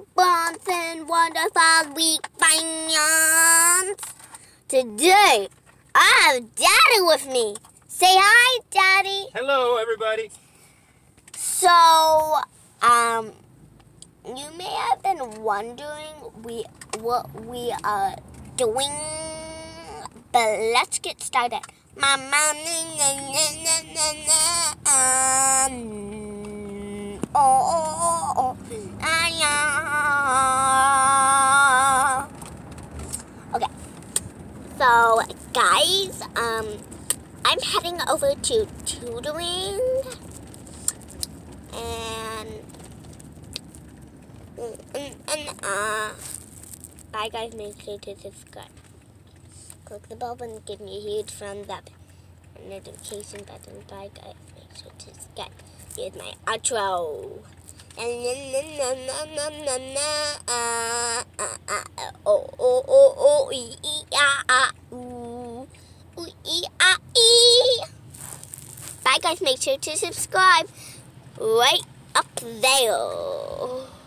bonds and wonderful week finance. Today, I have Daddy with me. Say hi, Daddy. Hello, everybody. So, you may have been wondering what we are doing, but let's get started. Mama, okay. So, guys, I'm heading over to tutoring, and bye guys, make sure to subscribe. Click the bell button, give me a huge thumbs up. And notification button. Bye guys, make sure to subscribe. Here's my outro. Bye guys, make sure to subscribe right up there.